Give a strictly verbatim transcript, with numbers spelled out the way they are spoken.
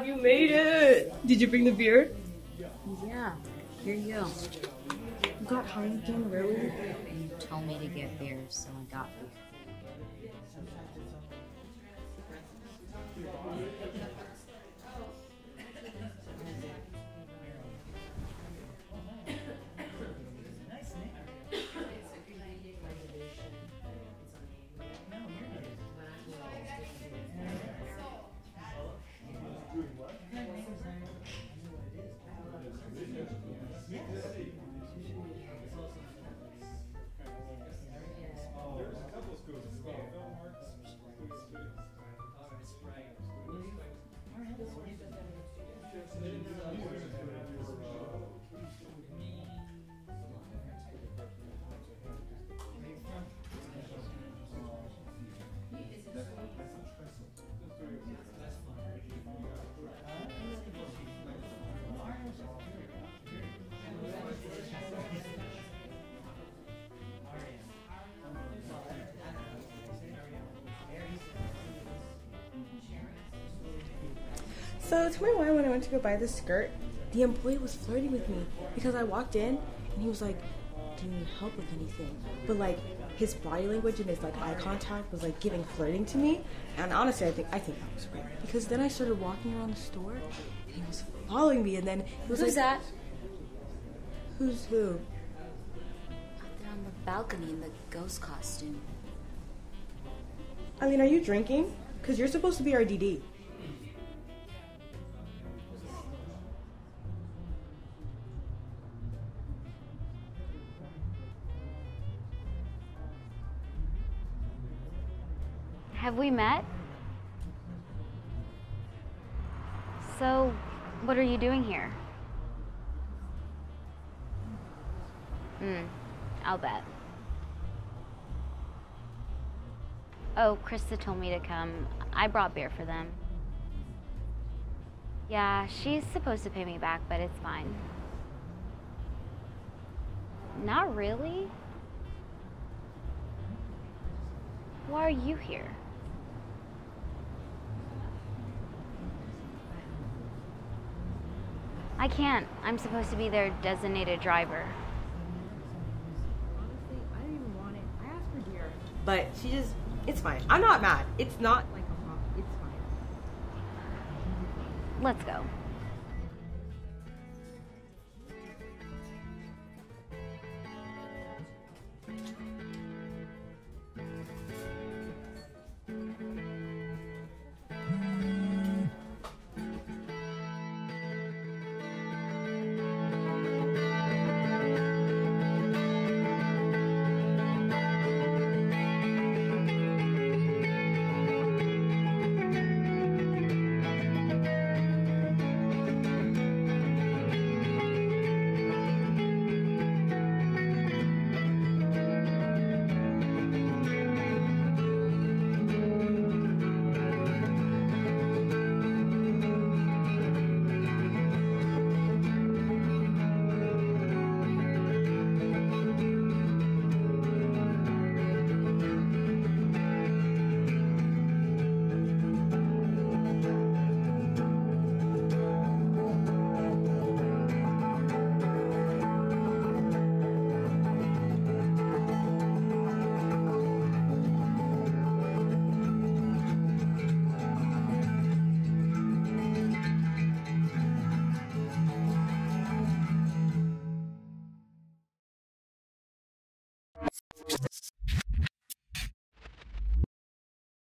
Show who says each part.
Speaker 1: god, you made it! Did you bring the beer?
Speaker 2: Yeah, here you go.
Speaker 1: You got Heineken, really?
Speaker 2: You told me to get beer, so I got beer.
Speaker 1: So tell me why when I went to go buy this skirt, the employee was flirting with me because I walked in and he was like, do you need help with anything? But like his body language and his like eye contact was like giving flirting to me. And honestly, I think I think that was weird because then I started walking around the store and he was following me and then he was
Speaker 2: Who's
Speaker 1: like,
Speaker 2: that?
Speaker 1: Who's who?
Speaker 2: Out there on the balcony in the ghost costume.
Speaker 1: I mean, are you drinking? Because you're supposed to be our D D.
Speaker 3: Have we met? So, what are you doing here? Hmm, I'll bet. Oh, Krista told me to come. I brought beer for them. Yeah, she's supposed to pay me back, but it's fine. Not really? Why are you here? I can't. I'm supposed to be their designated driver.
Speaker 1: Honestly, I didn't even want it. I asked for beer. But she just, it's fine. I'm not mad. It's not like a hot, it's fine.
Speaker 3: Let's go.